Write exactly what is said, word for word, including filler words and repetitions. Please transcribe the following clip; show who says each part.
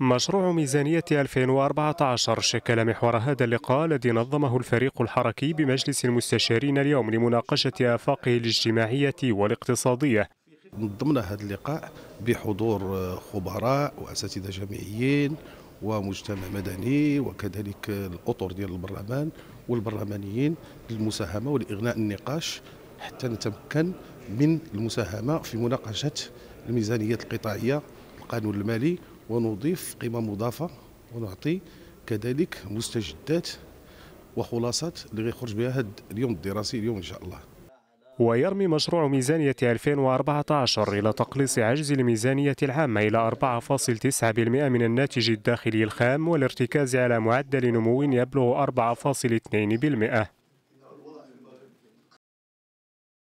Speaker 1: مشروع ميزانية ألفين وأربعة عشر شكل محور هذا اللقاء الذي نظمه الفريق الحركي بمجلس المستشارين اليوم لمناقشة آفاقه الاجتماعية والاقتصادية.
Speaker 2: نظمنا هذا اللقاء بحضور خبراء وأساتذة جامعيين ومجتمع مدني وكذلك الأطر ديال البرلمان والبرلمانيين للمساهمة ولإغناء النقاش حتى نتمكن من المساهمة في مناقشة الميزانية القطاعية القانون المالي ونضيف قيمة مضافة ونعطي كذلك مستجدات وخلاصات اللي غيخرج بها هذا اليوم الدراسي اليوم إن شاء الله.
Speaker 1: ويرمي مشروع ميزانية ألفين وأربعة عشر إلى تقليص عجز الميزانية العامة إلى أربعة فاصلة تسعة بالمئة من الناتج الداخلي الخام والارتكاز على معدل نمو يبلغ أربعة فاصلة اثنين بالمئة.